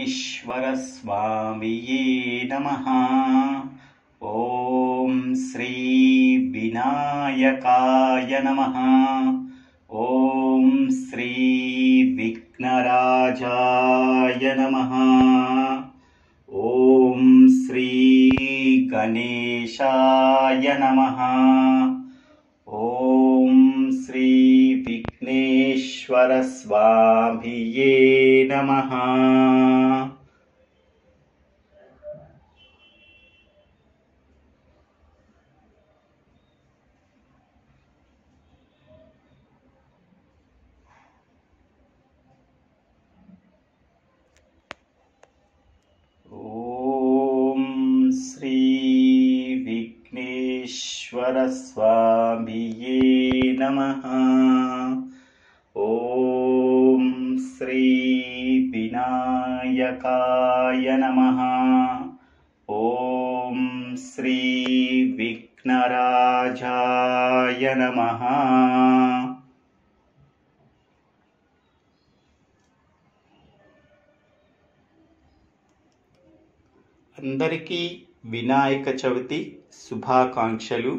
विघ्नेश्वरस्वामिये नमः। ॐ श्री विनायकाय नमः। ॐ श्री विघ्नराजाय नमः। ॐ श्री गणेशाय नमः। ॐ श्री विघ्नेश्वरस्वामिये नमः। ॐ श्री विघ्नेश्वरस्वामिये नमः। ॐ श्री विनायकाय नमः। ॐ श्री विघ्नराजाय नमः। అందరికీ వినాయక చవితి శుభాకాంక్షలు.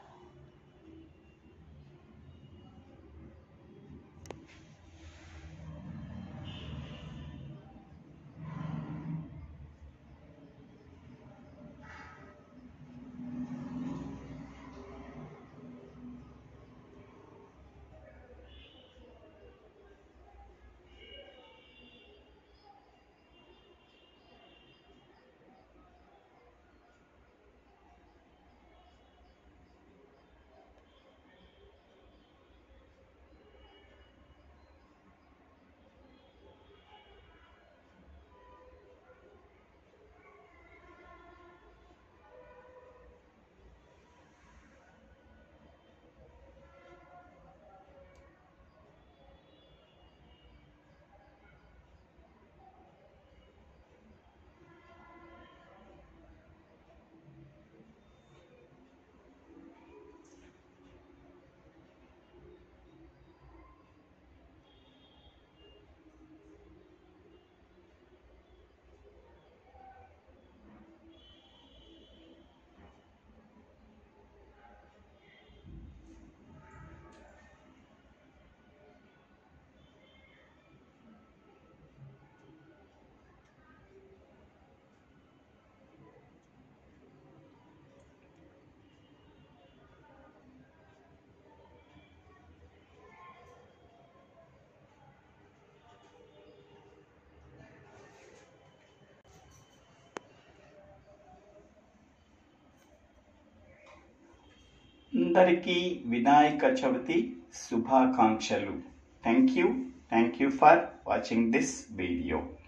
అందరికీ వినాయక చవితి శుభాకాంక్షలు. Thank you for watching this video.